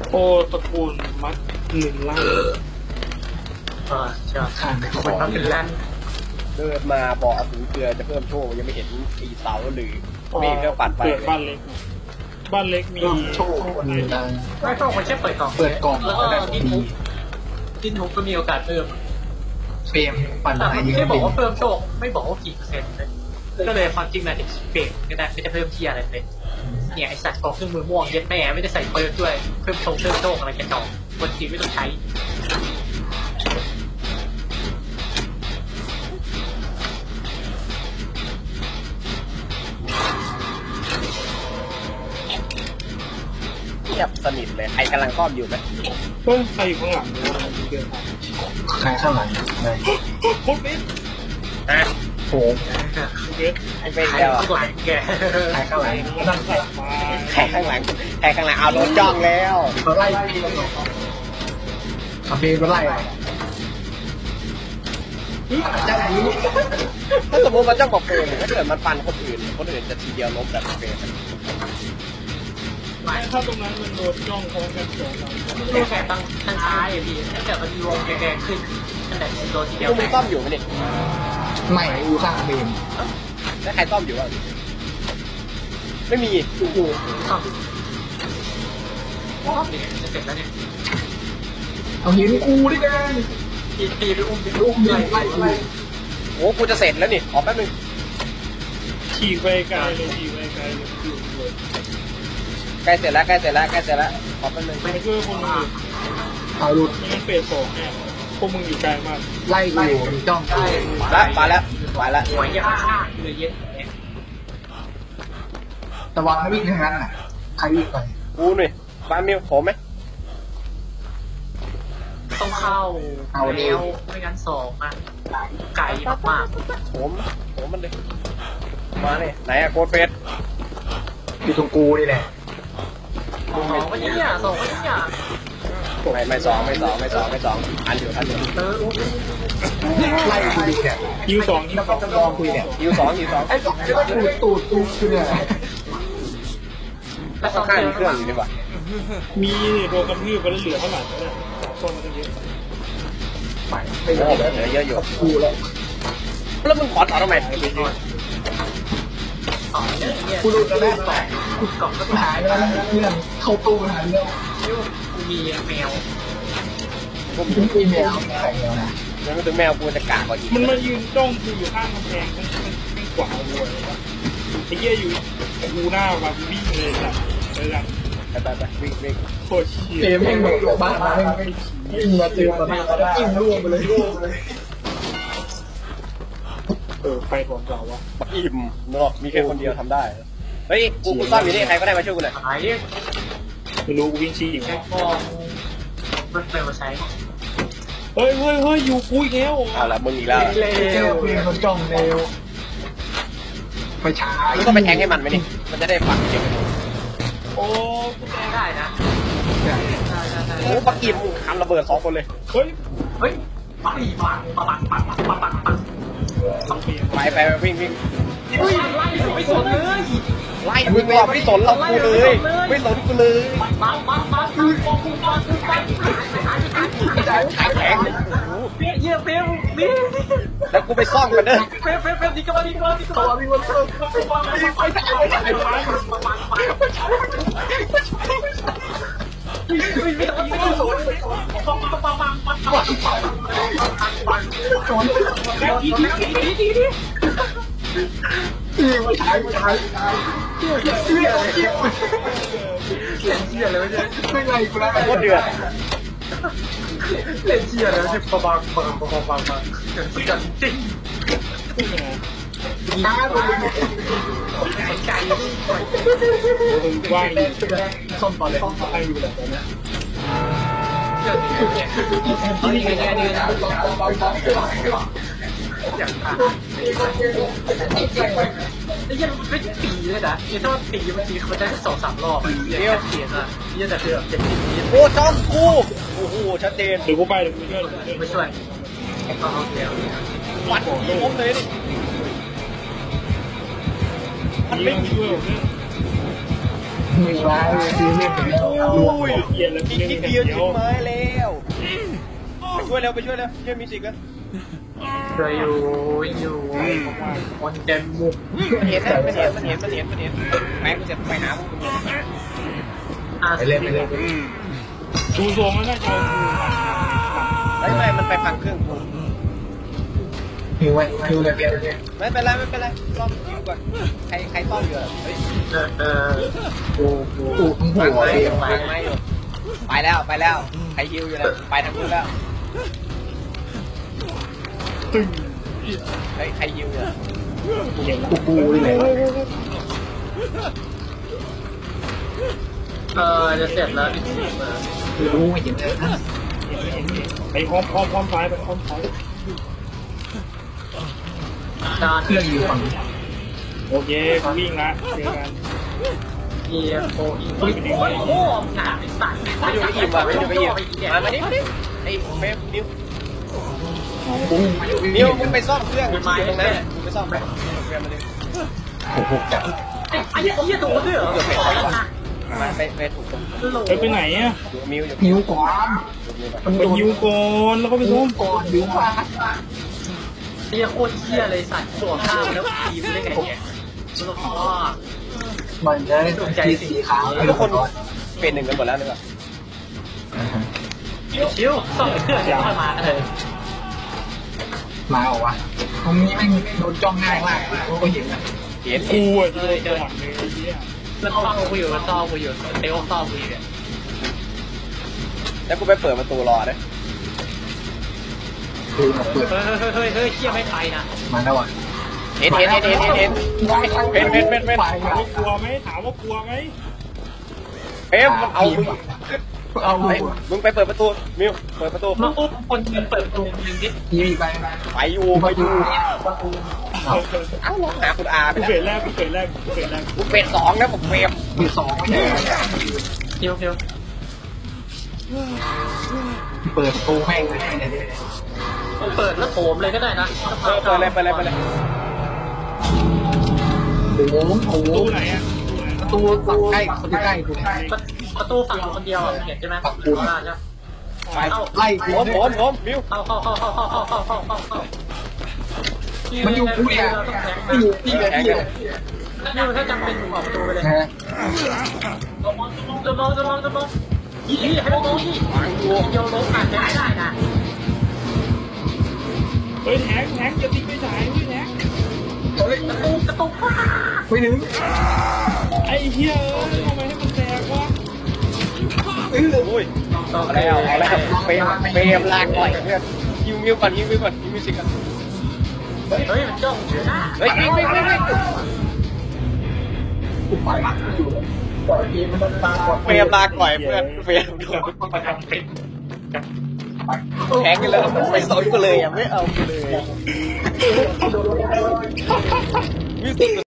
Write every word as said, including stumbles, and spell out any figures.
โอ้ตระกูลมัดหนึ่งล่างเออใช่ข้างคนมัดหนึ่งล่างเดินมาบอกอสูรเกลือจะเพิ่มโชคยังไม่เห็นตีเสาหรือมีเครื่องปั่นไปบ้านเล็กบ้านเล็กมีโชคอะไรไม่โชคมันแค่เปิดกล่องเปิดกล่องแล้วก็ดิ้นทุบดิ้นทุบก็มีโอกาสเพิ่มเฟรมปั่นอะไรไม่ได้บอกว่าเพิ่มโชคไม่บอกว่ากี่เปอร์เซ็นต์เลยก็เลยความจริงนะถึงเฟรมก็ได้ไม่ได้เพิ่มที่อะไรเลยเนี่ยไอสัตว์กล่องเครื่องมือม่วงเย็ดแม่ไม่ได้ใส่เปิร์ด้วยเพิ่มโชคเพิ่มโชคอะไรกันต่อคนจริงไม่ต้องใช้เงียบสนิทเลยใครกำลังซ่อมอยู่ไหมเฮ้ยใครอยู่ข้างหลังใครข้างหลังได้คุณฟิตนะโอ้ไอ้เป็นแล้วอ่ะแกใครข้างหลังใครข้างหลังใครข้างหลังเอาโดนจ้องแล้วเขาไล่เอาเบรไล่ถ้าสมมติมันจ้องกับเฟรมถ้าเกิดมันฟันคนอื่นคนอื่นจะทีเดียวล้มแบบเฟรมถ้าตรงนั้นมันโดนจ้องพร้อมกันสองเราไม่แฝงทางทางซ้ายอ่ะพี่ถ้าเกิดมันรวมแกงขึ้นนั่นแหละโดนทีเดียวมึงซ่อมอยู่ไหมเนี่ยไม่อูข้างเบนแล้วใครซ่อมอยู่อ่ะไม่มีอูอูซ่อมซ่อมเนี่ยจะเสร็จแล้วเนี่ยเอาหินกูดิแกตีตีไปอุ้มไปอุ้มไล่ไล่ไล่โอ้กูจะเสร็จแล้วนี่ขอแป๊บนึงขี่ไปไกลเลยขี่ไปไกลเลยใกล้เสร็จแล้วใกล้เสร็จแล้วใกล้เสร็จแล้วขอแป๊บนึงไม่เพื่อพวกมึงเอาดูมันเฟสสองเนี่ยพวกมึงอยู่ไกลมากไล่ไล่จ้องไล่แล้วมาแล้วมาแล้วหัวยังข้างเลยเย็นแต่วางให้วิ่งทางนั้นน่ะใครวิ่งไปกูหน่อยบ้านมีผมไหมต้องเข้าเอาเร็วไม่งั้นสองอ่ะไก่มากๆผมผมมันเลยมาเนี่ยไหนอะโคตรเฟสอยู่ตรงกูนี่แหละสองไม่เนี่ยสองไม่เนี่ยไม่ไม่สองไม่สองไม่สองไม่สองอันอยู่อันอยู่เออไล่คุยเนี่ยยูสองยูสองลองคุยเนี่ยยูสองยูสองไอ้สองตูดตูดตูดคือเนี่ยแล้วข้างเครื่องอยู่ดีกว่ามีโดนกระทืบไปแล้วเหลือเท่าไหร่เนี่ยโซนมันจะเยอะไม่ไม่เหลือเหลือเยอะอยู่กูแล้วแล้วมึงขอต่อทำไมกูรู้แล้วแม่ต่อกูกล่องก็หายแล้วเรื่องเข้าตู้หายแล้วกูมีแมวกูมีแมวใส่แมวนะแล้วถึงแมวกูจะกากกว่าอีกมันมายืนจ้องกูอยู่ข้างกำแพงมันมันวิ่งขวาวัวเลยไอ้เหี้ยอยู่กูหน้ามาวิ่งเลยจ้ะเลยจ้ะไปไปไปวิ่งวิ่งโคตรเชี่ยเกมแม่งแบบบ้านมาแม่งวิ่งมาเจอมาหน้าแล้วกิ้งร่วงไปเลยร่วงไปเลยเออไฟของเราวะบักอิ่มเนาะมีแค่คนเดียวทำได้เฮ้ยกูกูซ่อมอยู่นี่ใครก็ได้มาช่วยกูหน่อยหายไม่รู้กูวิ่งชี้อยู่แค่กองมันเปิดมาใช้เฮ้ยเฮ้ยเฮ้ยอยู่กูอีกแล้วเอาละมึงอีกแล้วเร็วเร็วมันจ้องเร็วไปช้ามึงต้องไปแทงให้มันไหมนี่มันจะได้ฝังเก็บโอ้กูแทงได้นะโอ้บักอิ่มทำระเบิดสองคนเลยเฮ้ยเฮ้ยปังปังปังปังปังปังปังปังไปไปวิ่งวิ่งไล่ไม่สนเลยไล่มึงว่าไม่สนเรากูเลยไม่สนกูเลยปังปังปังปังปังปังปังปังขายขายแข็งเปี้ยเยี่ยเปี้ยนี่แล้วกูไปซ่อมกันเด้อเปี้ยเปี้ยเปี้ยดีกันมาดีกันมาดีกันมาดีกันมาไปไปไปไม่ไม่ต้องไม่ต้องสนปังปังปังปังปังปังปังปังสนแล้วดีดีดีดีดีนี่มาใช้มาใช้เชี่ยเชี่ยเชี่ยเชี่ยเล่นเชี่ยเลยเนี่ยไม่ไงกูแล้วโคตรเดือดเล่นเชี่ยเลยที่ปังปังปังปังปังปังสุดยอดจริงน้าตัวนี้ใจว่างเลยส้มตอนเลยให้อยู่แบบนี้นี่ไงเนี่ยเนี่ยอย่างอ่ะไอ้ยังไม่ตีเลยนะเนี่ยถ้ามันตีมันตีมันได้แค่สองสามรอบเดียวเสียอ่ะเนี่ยแต่คือแบบจะตีโอ้จ้องกูโอ้โหชัดเจนเดี๋ยวกูไปเดี๋ยวกูช่วยไม่ช่วยเอาเดี๋ยววัดที่ผมเลยดิมันไม่มีมีร้ายซีเรียสเป็นรวมเหี้ยแล้วอีกูกเล่นนิดแค่เดียวเดียถึวงไม้แล้วไปช่วยเร็วไปช่วยเร็วช่วยมิวสิกกันเคยอยู่อยู่คนเต็มมุกมันเห็นนะมันเห็นมันเห็นมันเห็นมันเห็นแม็กจะไปหาพวกมึงไปเล่นไปเล่นดูทรงแล้วน่าจะเอากูไม่ไม่มันไปพังเครื่องกูฮิวไว้ฮิวเลยเปลี่ยนเลยไม่เป็นไรไม่เป็นไรรอบคิวก่อนใครใครต้อมอยู่เฮ้ยเออเออกูกูกูทั้งหัวางวไม้เลยวางไม้อยู่ไปแล้วไปแล้วใครฮิวอยู่นะไปทางนู้นแล้วตึงเฮ้ยใครฮิวอยู่เห็นกูกูนี่แหละเออจะเสร็จแล้วอีกสิบนากูรู้ไม่เห็นเลยนะไปพร้อมพร้อมพร้อมไฟไปพร้อมไฟจานเครื่องอยู่ฝั่งโอเคกูวิ่งละเจอกันเยียโออีโอ้ยโอ้หนาไอ้สัตว์ไม่อยู่ไม่อิ่มว่ะไม่อยู่ไม่อิ่มมามาดิมาดิไอ้เฟมนิวกูนิวมึงไปซ่อมเครื่องที่อยู่ตรงนั้นมึงไปซ่อมไปเครื่องมาดิโอ้โหจับไอ้ไอ้เหี้ยโดนด้วยเหรอมาไปไปถูกตรงไปไปไหนอ่ะอยู่มิวอยู่ฮิวก่อนไปยิวก่อนแล้วก็ไปฮิร่ววมก่อนฮิวมาเหี้ยโคตรเหี้ยเลยสัตว์ตัวข้าวแล้วทีมได้ไงเนี่ยแล้วก็มันจะได้ทีสีขาวทุกคนเป็นหนึ่งกันหมดแล้วนึกว่าชิวส่องเครื่องเดี๋ยวค่อยมากันเลยมาออกวะตรงนี้ไม่โดนจ้องง่ายมากกูก็เห็นนะเห็นกูอ่ะเจอจังหวะเลยไอ้เหี้ยมันซ่อมกูอยู่มันซ่อมกูอยู่เตลซ่อมกูอยู่เนี่ยแล้วกูไปเปิดประตูรอเลยคือมาเปิดเฮ้ยเฮ้ยเฮ้ยเฮ้ยเชี่ยไม่ไปนะมาแล้วอ่ะเห็นเห็นเห็นเห็นเห็นเห็นเป็นเป็นเป็นเป็นไปถามว่ากลัวไหมถามว่ากลัวไหมเอ็มมันเอามึงเอาไอ้มึงไปเปิดประตูมิวเปิดประตูมาอุ้มคนเงินเปิดประตูนึงดิทีวีไปไปอยู่ไปอยู่เอ้าลองหาคุณอาไปกูแล้วเฟสแรกกูเฟสแรกกูเฟสแรกกูเป็นสองนะผมเฟรมมีสองไม่ใช่เดี๋ยวเดี๋ยวเปิดประตูแม่งเลยเนี่ยเปิดแล้วโถมเลยก็ได้นะเออเปิดเลยไปเลยไปเลยโอ้โหโอ้โหตู้ไหนอ่ะประตูฝั่งใกล้คนที่ใกล้กูเนี่ยประตูฝั่งคนเดียวเห็นใช่ไหมบ้านใช่ไปไล่กูผมผมผมมิวเข้าเข้าเข้าเข้าเข้าเข้าเข้าเข้าเข้าเข้ามันอยู่กูเนี่ยไม่อยู่พี่เลยพี่เลยนี่ถ้าจำเป็นออกประตูไปเลยนะจะมองจะมองจะมองจะมองยี่ให้มองยี่โยนลงผ่านได้ได้นะเฮ้ยแทงแทงจะทิ้งไม่ได้เฮ้ยแทงเฮ้ยกระตุกกระตุกไม่ถึงไอ้เหี้ยเอ้ยทำไมให้มันแตกวะเอออุ้ยเอาแล้วเอาแล้วเฟรมเฟรมลากต่อยเพื่อนยิวมิวก่อนยิวมิวก่อนยิวมิวสิกันเฮ้ยมันจ้องอยู่หน้าเฮ้ยวิ่งวิ่งวิ่งวิ่งกูไปหลักอยู่ปล่อยเกมมันตาก่อนเฟรมลากต่อยเพื่อนเฟรมโดนประจำเป็นแทงกันแล้วไม่สนกูเลยอ่ะไม่เอากูเลยมิวสิก